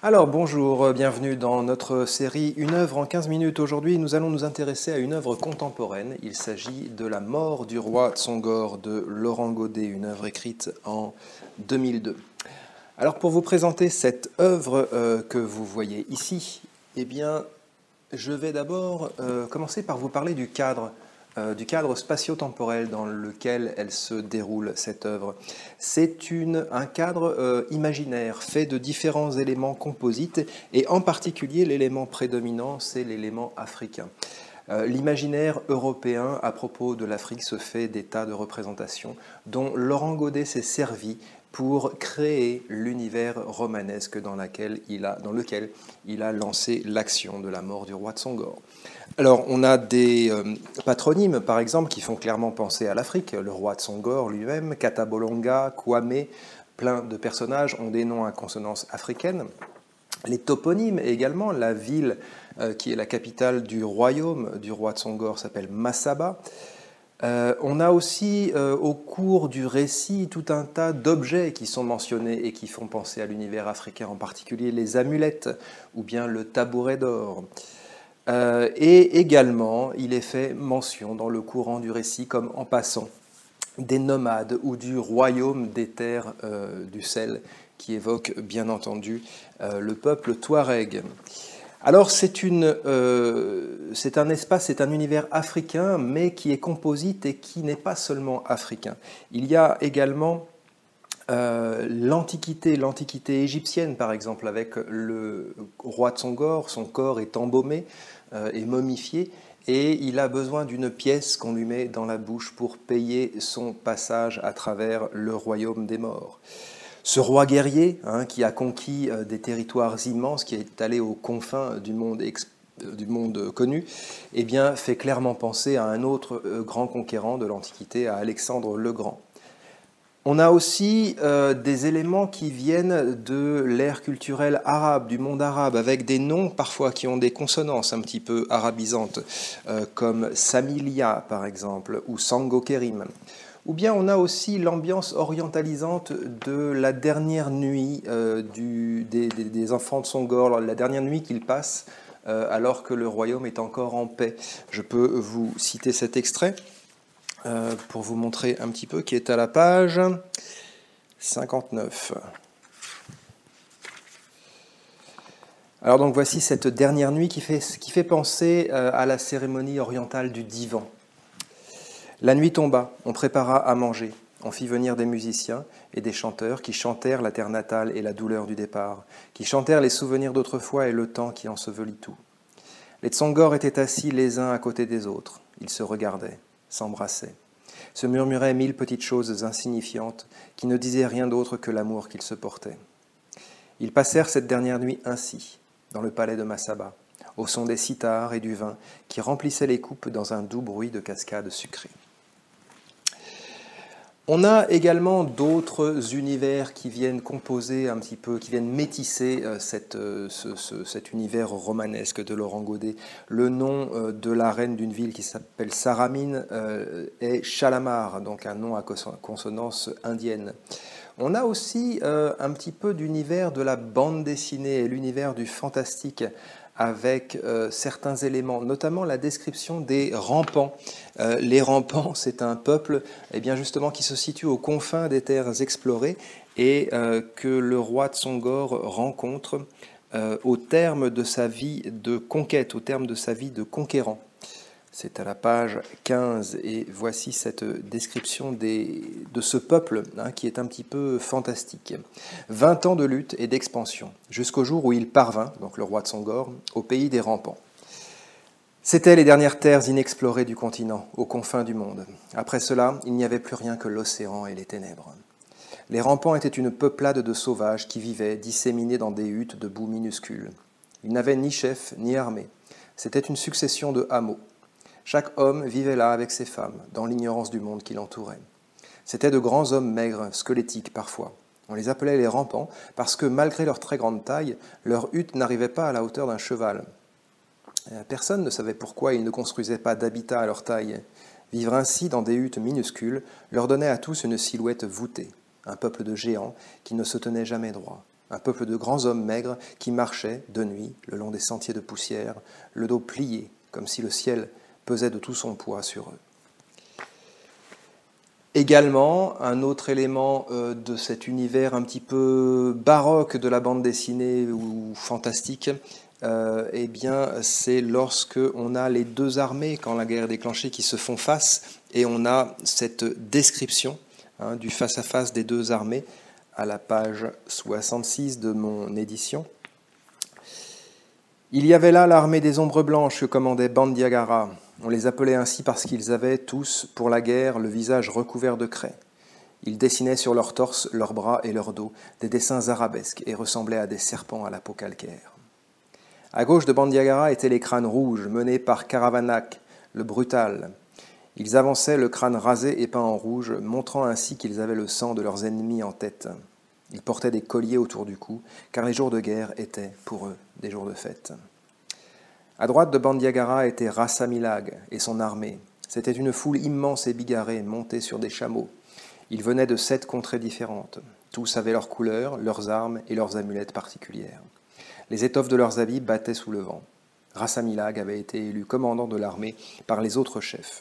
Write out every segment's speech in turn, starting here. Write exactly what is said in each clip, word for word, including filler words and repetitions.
Alors bonjour, bienvenue dans notre série Une œuvre en quinze minutes. Aujourd'hui, nous allons nous intéresser à une œuvre contemporaine. Il s'agit de La mort du roi Tsongor de Laurent Godet, une œuvre écrite en deux mille deux. Alors pour vous présenter cette œuvre euh, que vous voyez ici, eh bien, je vais d'abord euh, commencer par vous parler du cadre. Euh, du cadre spatio-temporel dans lequel elle se déroule, cette œuvre. C'est une, un cadre euh, imaginaire fait de différents éléments composites, et en particulier l'élément prédominant, c'est l'élément africain. Euh, L'imaginaire européen à propos de l'Afrique se fait des tas de représentations dont Laurent Godet s'est servi pour créer l'univers romanesque dans, laquelle il a, dans lequel il a lancé l'action de la mort du roi Tsongor. Alors, on a des euh, patronymes, par exemple, qui font clairement penser à l'Afrique. Le roi Tsongor lui-même, Katabolonga, Kwame, plein de personnages ont des noms à consonance africaine. Les toponymes également, la ville euh, qui est la capitale du royaume du roi Tsongor s'appelle Masaba. Euh, on a aussi euh, au cours du récit tout un tas d'objets qui sont mentionnés et qui font penser à l'univers africain, en particulier les amulettes ou bien le tabouret d'or. Euh, et également, il est fait mention dans le courant du récit, comme en passant, des nomades ou du royaume des terres euh, du sel, qui évoque bien entendu euh, le peuple touareg. Alors c'est euh, un espace, c'est un univers africain, mais qui est composite et qui n'est pas seulement africain. Il y a également euh, l'Antiquité, l'Antiquité égyptienne par exemple, avec le roi Tsongor, son corps est embaumé euh, et momifié, et il a besoin d'une pièce qu'on lui met dans la bouche pour payer son passage à travers le royaume des morts. Ce roi guerrier, hein, qui a conquis euh, des territoires immenses, qui est allé aux confins du monde, euh, du monde connu, eh bien, fait clairement penser à un autre euh, grand conquérant de l'Antiquité, à Alexandre le Grand. On a aussi euh, des éléments qui viennent de l'ère culturelle arabe, du monde arabe, avec des noms parfois qui ont des consonances un petit peu arabisantes, euh, comme Samilia par exemple, ou Sangokerim. Ou bien on a aussi l'ambiance orientalisante de la dernière nuit euh, du, des, des, des enfants de Tsongor, la dernière nuit qu'ils passent euh, alors que le royaume est encore en paix. Je peux vous citer cet extrait euh, pour vous montrer un petit peu, qui est à la page cinquante-neuf. Alors donc voici cette dernière nuit qui fait, qui fait penser euh, à la cérémonie orientale du divan. La nuit tomba, on prépara à manger, on fit venir des musiciens et des chanteurs qui chantèrent la terre natale et la douleur du départ, qui chantèrent les souvenirs d'autrefois et le temps qui ensevelit tout. Les Tsongor étaient assis les uns à côté des autres, ils se regardaient, s'embrassaient, se murmuraient mille petites choses insignifiantes qui ne disaient rien d'autre que l'amour qu'ils se portaient. Ils passèrent cette dernière nuit ainsi, dans le palais de Masaba, au son des sitars et du vin qui remplissaient les coupes dans un doux bruit de cascades sucrées. On a également d'autres univers qui viennent composer un petit peu, qui viennent métisser cette, ce, ce, cet univers romanesque de Laurent Godet. Le nom de la reine d'une ville qui s'appelle Saramine est Shalamar, donc un nom à consonance indienne. On a aussi un petit peu d'univers de la bande dessinée et l'univers du fantastique, avec euh, certains éléments, notamment la description des rampants. Euh, les rampants, c'est un peuple eh bien justement, qui se situe aux confins des terres explorées et euh, que le roi Tsongor rencontre euh, au terme de sa vie de conquête, au terme de sa vie de conquérant. C'est à la page quinze, et voici cette description des, de ce peuple hein, qui est un petit peu fantastique. Vingt ans de lutte et d'expansion, jusqu'au jour où il parvint, donc le roi Tsongor, au pays des rampants. C'étaient les dernières terres inexplorées du continent, aux confins du monde. Après cela, il n'y avait plus rien que l'océan et les ténèbres. Les rampants étaient une peuplade de sauvages qui vivaient, disséminés dans des huttes de boue minuscules. Ils n'avaient ni chef, ni armée. C'était une succession de hameaux. Chaque homme vivait là avec ses femmes, dans l'ignorance du monde qui l'entourait. C'étaient de grands hommes maigres, squelettiques parfois. On les appelait les rampants parce que, malgré leur très grande taille, leur hutte n'arrivait pas à la hauteur d'un cheval. Personne ne savait pourquoi ils ne construisaient pas d'habitat à leur taille. Vivre ainsi dans des huttes minuscules leur donnait à tous une silhouette voûtée, un peuple de géants qui ne se tenait jamais droit. un peuple de grands hommes maigres qui marchaient de nuit le long des sentiers de poussière, le dos plié, comme si le ciel pesait de tout son poids sur eux. Également, un autre élément euh, de cet univers un petit peu baroque de la bande dessinée ou fantastique, euh, eh bien, c'est lorsque on a les deux armées, quand la guerre est déclenchée, qui se font face, et on a cette description hein, du face-à-face des deux armées à la page soixante-six de mon édition. Il y avait là l'armée des ombres blanches que commandait Bandiagara. On les appelait ainsi parce qu'ils avaient tous, pour la guerre, le visage recouvert de craie. Ils dessinaient sur leur torse, leurs bras et leur dos des dessins arabesques et ressemblaient à des serpents à la peau calcaire. À gauche de Bandiagara étaient les crânes rouges, menés par Karavanac, le brutal. Ils avançaient le crâne rasé et peint en rouge, montrant ainsi qu'ils avaient le sang de leurs ennemis en tête. Ils portaient des colliers autour du cou, car les jours de guerre étaient, pour eux, des jours de fête. À droite de Bandiagara était Rassamilag et son armée. C'était une foule immense et bigarrée, montée sur des chameaux. Ils venaient de sept contrées différentes. Tous avaient leurs couleurs, leurs armes et leurs amulettes particulières. Les étoffes de leurs habits battaient sous le vent. Rassamilag avait été élu commandant de l'armée par les autres chefs.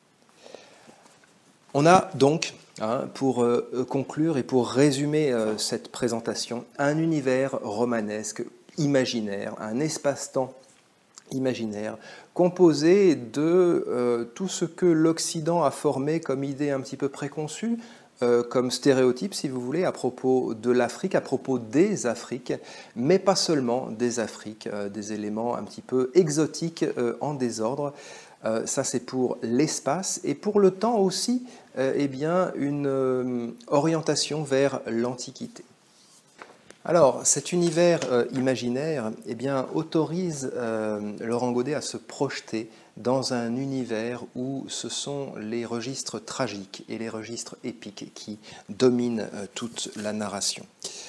On a donc, hein, pour euh, conclure et pour résumer euh, cette présentation, un univers romanesque, imaginaire, un espace-temps imaginaire, composé de euh, tout ce que l'Occident a formé comme idée un petit peu préconçue, euh, comme stéréotype, si vous voulez, à propos de l'Afrique, à propos des Afriques, mais pas seulement des Afriques, euh, des éléments un petit peu exotiques euh, en désordre. Euh, ça, c'est pour l'espace, et pour le temps aussi, euh, eh bien, une euh, orientation vers l'Antiquité. Alors, cet univers euh, imaginaire eh bien, autorise euh, Laurent Godet à se projeter dans un univers où ce sont les registres tragiques et les registres épiques qui dominent euh, toute la narration.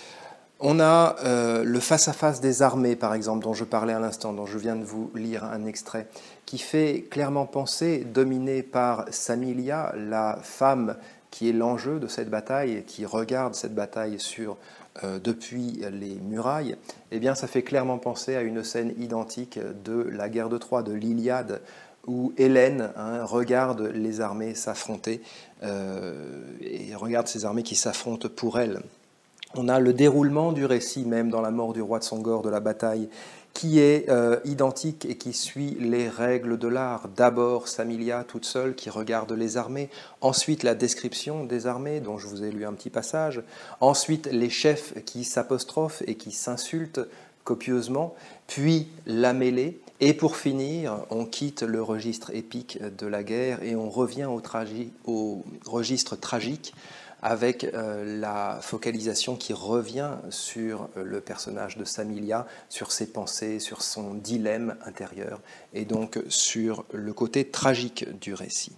On a euh, le face-à-face des armées, par exemple, dont je parlais à l'instant, dont je viens de vous lire un extrait, qui fait clairement penser, dominé par Samilia, la femme qui est l'enjeu de cette bataille, qui regarde cette bataille sur Euh, depuis les murailles, eh bien, ça fait clairement penser à une scène identique de la guerre de Troie, de l'Iliade, où Hélène hein, regarde les armées s'affronter euh, et regarde ces armées qui s'affrontent pour elle. On a le déroulement du récit, même dans la mort du roi de Songor, de la bataille, qui est euh, identique et qui suit les règles de l'art. D'abord Samilia toute seule qui regarde les armées, ensuite la description des armées dont je vous ai lu un petit passage, ensuite les chefs qui s'apostrophent et qui s'insultent copieusement, puis la mêlée, et pour finir, on quitte le registre épique de la guerre et on revient au, tragi- au registre tragique avec euh, la focalisation qui revient sur le personnage de Samilia, sur ses pensées, sur son dilemme intérieur, et donc sur le côté tragique du récit.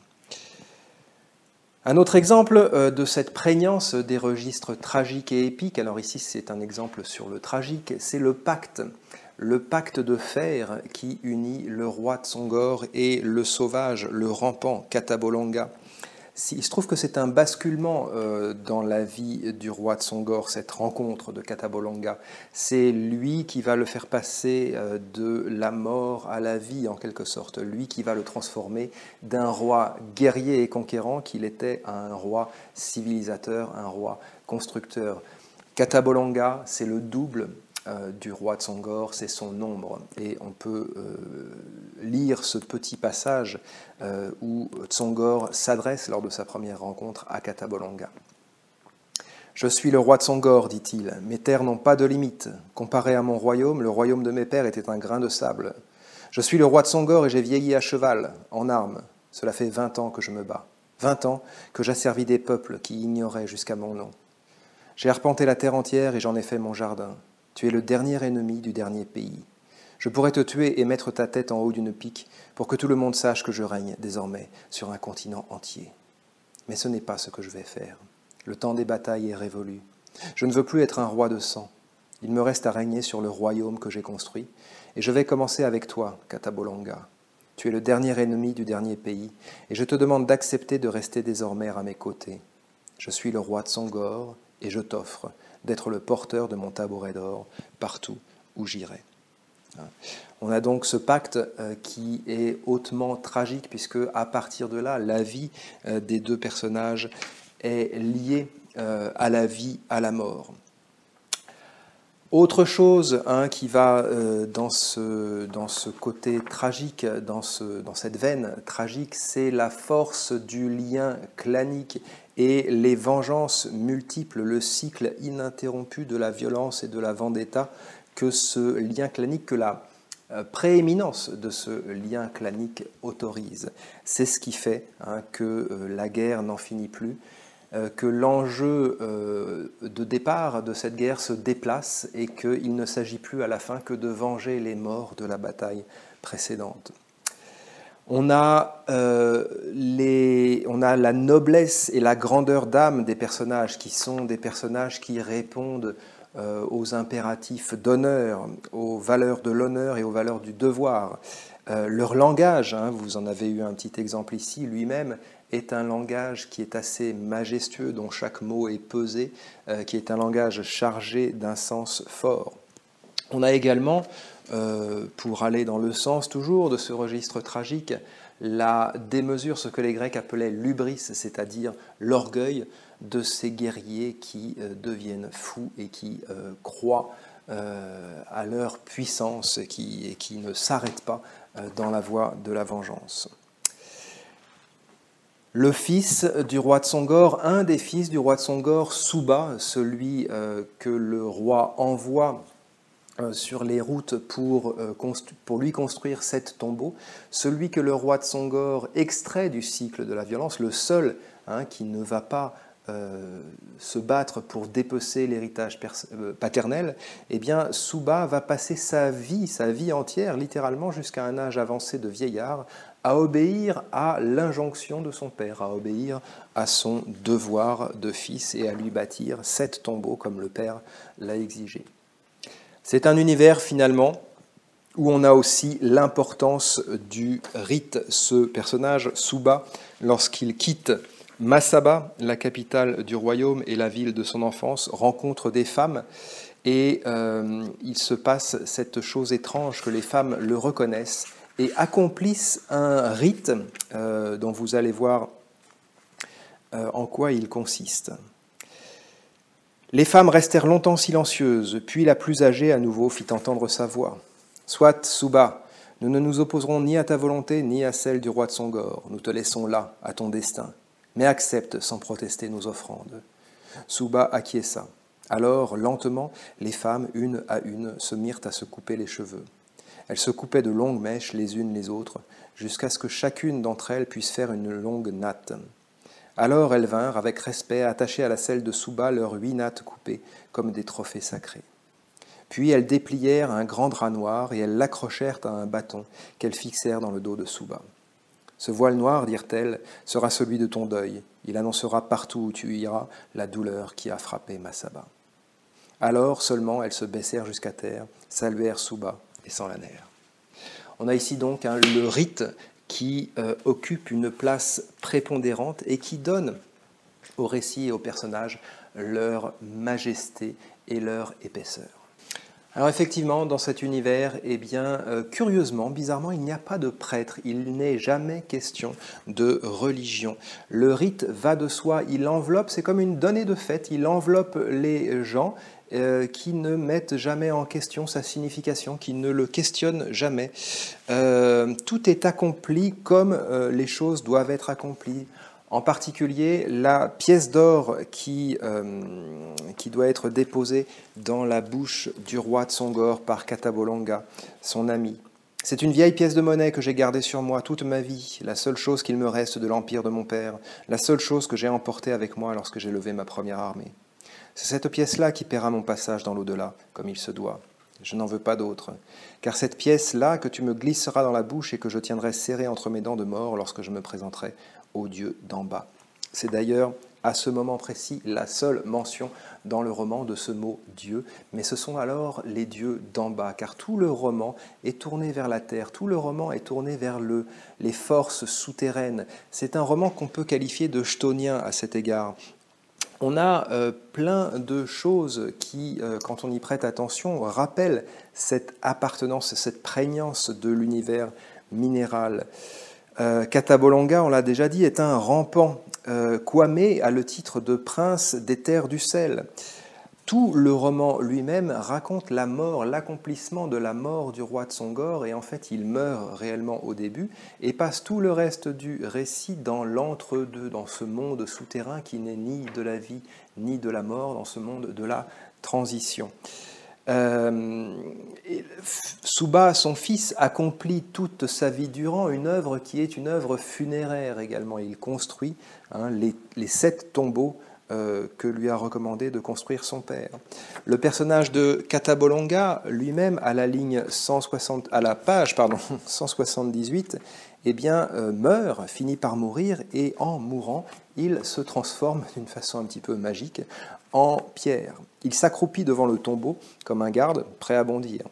Un autre exemple euh, de cette prégnance des registres tragiques et épiques, alors ici c'est un exemple sur le tragique, c'est le pacte, le pacte de fer qui unit le roi de Songor et le sauvage, le rampant Katabolonga. Il se trouve que c'est un basculement euh, dans la vie du roi de Songor, cette rencontre de Katabolonga. C'est lui qui va le faire passer euh, de la mort à la vie, en quelque sorte. Lui qui va le transformer d'un roi guerrier et conquérant qu'il était à un roi civilisateur, un roi constructeur. Katabolonga, c'est le double euh, du roi de Songor, c'est son ombre. Et on peut euh, lire ce petit passage euh, où Tsongor s'adresse lors de sa première rencontre à Katabolonga. « Je suis le roi de Songor, dit-il. Mes terres n'ont pas de limite. Comparé à mon royaume, le royaume de mes pères était un grain de sable. Je suis le roi de Songor et j'ai vieilli à cheval, en armes. Cela fait vingt ans que je me bats. Vingt ans que j'asservis des peuples qui ignoraient jusqu'à mon nom. J'ai arpenté la terre entière et j'en ai fait mon jardin. Tu es le dernier ennemi du dernier pays. Je pourrais te tuer et mettre ta tête en haut d'une pique pour que tout le monde sache que je règne désormais sur un continent entier. Mais ce n'est pas ce que je vais faire. Le temps des batailles est révolu. Je ne veux plus être un roi de sang. Il me reste à régner sur le royaume que j'ai construit, et je vais commencer avec toi, Katabolonga. Tu es le dernier ennemi du dernier pays, et je te demande d'accepter de rester désormais à mes côtés. Je suis le roi de Songor, et je t'offre d'être le porteur de mon tabouret d'or partout où j'irai. On a donc ce pacte euh, qui est hautement tragique, puisque à partir de là, la vie euh, des deux personnages est liée euh, à la vie, à la mort. Autre chose hein, qui va euh, dans, ce, dans ce côté tragique, dans, ce, dans cette veine tragique, c'est la force du lien clanique et les vengeances multiples, le cycle ininterrompu de la violence et de la vendetta que ce lien clanique, que la prééminence de ce lien clanique autorise. C'est ce qui fait hein, que euh, la guerre n'en finit plus, euh, que l'enjeu euh, de départ de cette guerre se déplace et qu'il ne s'agit plus à la fin que de venger les morts de la bataille précédente. On a, euh, les, on a la noblesse et la grandeur d'âme des personnages, qui sont des personnages qui répondent euh, aux impératifs d'honneur, aux valeurs de l'honneur et aux valeurs du devoir. Euh, leur langage, hein, vous en avez eu un petit exemple ici, lui-même, est un langage qui est assez majestueux, dont chaque mot est pesé, euh, qui est un langage chargé d'un sens fort. On a également, euh, pour aller dans le sens toujours de ce registre tragique, la démesure, ce que les Grecs appelaient l'hubris, c'est-à-dire l'orgueil de ces guerriers qui euh, deviennent fous et qui euh, croient euh, à leur puissance et qui, et qui ne s'arrêtent pas euh, dans la voie de la vengeance. Le fils du roi de Songor, un des fils du roi de Songor, Suba, celui euh, que le roi envoie sur les routes pour, pour lui construire sept tombeaux, celui que le roi de Songor extrait du cycle de la violence, le seul hein, qui ne va pas euh, se battre pour dépecer l'héritage paternel, eh bien Suba va passer sa vie, sa vie entière, littéralement jusqu'à un âge avancé de vieillard, à obéir à l'injonction de son père, à obéir à son devoir de fils et à lui bâtir sept tombeaux comme le père l'a exigé. C'est un univers finalement où on a aussi l'importance du rite. Ce personnage, Suba, lorsqu'il quitte Masaba, la capitale du royaume et la ville de son enfance, rencontre des femmes et euh, il se passe cette chose étrange que les femmes le reconnaissent et accomplissent un rite euh, dont vous allez voir euh, en quoi il consiste. Les femmes restèrent longtemps silencieuses, puis la plus âgée à nouveau fit entendre sa voix. « Soit, Suba, nous ne nous opposerons ni à ta volonté ni à celle du roi de Songor. Nous te laissons là, à ton destin, mais accepte sans protester nos offrandes. » Suba acquiesça. Alors, lentement, les femmes, une à une, se mirent à se couper les cheveux. Elles se coupaient de longues mèches les unes les autres, jusqu'à ce que chacune d'entre elles puisse faire une longue natte. Alors elles vinrent, avec respect, attacher à la selle de Suba leurs huit nattes coupées, comme des trophées sacrés. Puis elles déplièrent un grand drap noir et elles l'accrochèrent à un bâton qu'elles fixèrent dans le dos de Suba. « Ce voile noir, dirent-elles, sera celui de ton deuil. Il annoncera partout où tu iras la douleur qui a frappé Masaba. » Alors seulement elles se baissèrent jusqu'à terre, saluèrent Suba et s'en allèrent. On a ici donc hein, le rite qui euh, occupe une place prépondérante et qui donne au récit et aux personnages leur majesté et leur épaisseur. Alors effectivement, dans cet univers, eh bien, euh, curieusement, bizarrement, il n'y a pas de prêtre, il n'est jamais question de religion. Le rite va de soi, il enveloppe, c'est comme une donnée de fait, il enveloppe les gens euh, qui ne mettent jamais en question sa signification, qui ne le questionnent jamais. Euh, tout est accompli comme euh, les choses doivent être accomplies. En particulier, la pièce d'or qui, euh, qui doit être déposée dans la bouche du roi de Songor par Katabolonga, son ami. C'est une vieille pièce de monnaie que j'ai gardée sur moi toute ma vie, la seule chose qu'il me reste de l'empire de mon père, la seule chose que j'ai emportée avec moi lorsque j'ai levé ma première armée. C'est cette pièce-là qui paiera mon passage dans l'au-delà, comme il se doit. Je n'en veux pas d'autre, car cette pièce-là que tu me glisseras dans la bouche et que je tiendrai serrée entre mes dents de mort lorsque je me présenterai aux dieux d'en bas. C'est d'ailleurs à ce moment précis la seule mention dans le roman de ce mot « Dieu », mais ce sont alors les dieux d'en bas, car tout le roman est tourné vers la terre, tout le roman est tourné vers le, les forces souterraines. C'est un roman qu'on peut qualifier de chthonien à cet égard. On a euh, plein de choses qui, euh, quand on y prête attention, rappellent cette appartenance, cette prégnance de l'univers minéral. Euh, Catabolonga, on l'a déjà dit, est un rampant. Euh, Kwame a le titre de prince des terres du sel. Tout le roman lui-même raconte la mort, l'accomplissement de la mort du roi Tsongor, et en fait il meurt réellement au début et passe tout le reste du récit dans l'entre-deux, dans ce monde souterrain qui n'est ni de la vie ni de la mort, dans ce monde de la transition. Euh, Suba, son fils, accomplit toute sa vie durant une œuvre qui est une œuvre funéraire également. Il construit hein, les, les sept tombeaux euh, que lui a recommandé de construire son père. Le personnage de Catabolonga, lui-même, à la ligne cent soixante, à la page pardon, cent soixante-dix-huit, eh bien, euh, meurt, finit par mourir, et en mourant, il se transforme d'une façon un petit peu magique en pierre. Il s'accroupit devant le tombeau comme un garde prêt à bondir.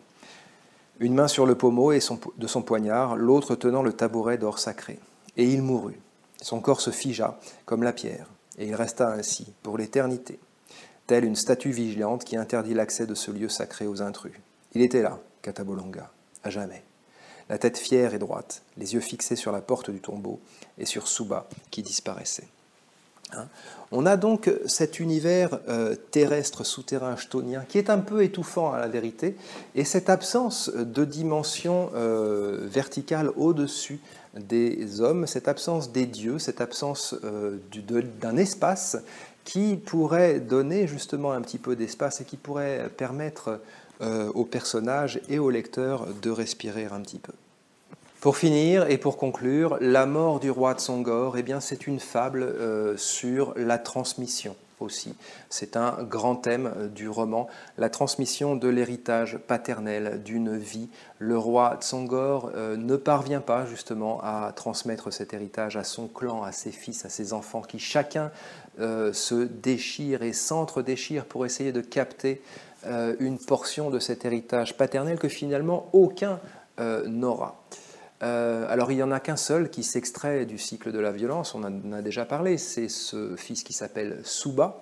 Une main sur le pommeau et son, de son poignard, l'autre tenant le tabouret d'or sacré. Et il mourut. Son corps se figea comme la pierre, et il resta ainsi pour l'éternité, telle une statue vigilante qui interdit l'accès de ce lieu sacré aux intrus. Il était là, Catabolonga, à jamais. La tête fière et droite, les yeux fixés sur la porte du tombeau et sur Suba qui disparaissait. Hein. On a donc cet univers euh, terrestre, souterrain, chthonien, qui est un peu étouffant à la vérité, et cette absence de dimension euh, verticale au-dessus des hommes, cette absence des dieux, cette absence euh, du, de, d'un espace qui pourrait donner justement un petit peu d'espace et qui pourrait permettre euh, aux personnages et aux lecteurs de respirer un petit peu. Pour finir et pour conclure, la mort du roi Tsongor, eh bien, c'est une fable euh, sur la transmission aussi. C'est un grand thème du roman, la transmission de l'héritage paternel d'une vie. Le roi Tsongor euh, ne parvient pas justement à transmettre cet héritage à son clan, à ses fils, à ses enfants, qui chacun euh, se déchire et s'entre-déchire pour essayer de capter euh, une portion de cet héritage paternel que finalement aucun euh, n'aura. Euh, alors il n'y en a qu'un seul qui s'extrait du cycle de la violence, on en a déjà parlé, c'est ce fils qui s'appelle Suba,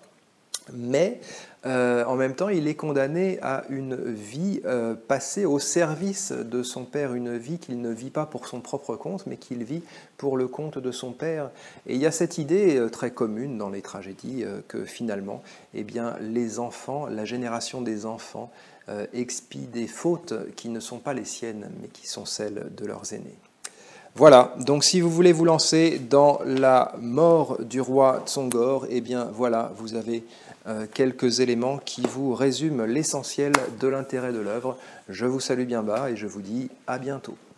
mais euh, en même temps il est condamné à une vie euh, passée au service de son père, une vie qu'il ne vit pas pour son propre compte, mais qu'il vit pour le compte de son père. Et il y a cette idée euh, très commune dans les tragédies euh, que finalement, eh bien, les enfants, la génération des enfants, Euh, expient des fautes qui ne sont pas les siennes, mais qui sont celles de leurs aînés. Voilà, donc si vous voulez vous lancer dans la mort du roi Tsongor, eh bien voilà, vous avez euh, quelques éléments qui vous résument l'essentiel de l'intérêt de l'œuvre. Je vous salue bien bas et je vous dis à bientôt.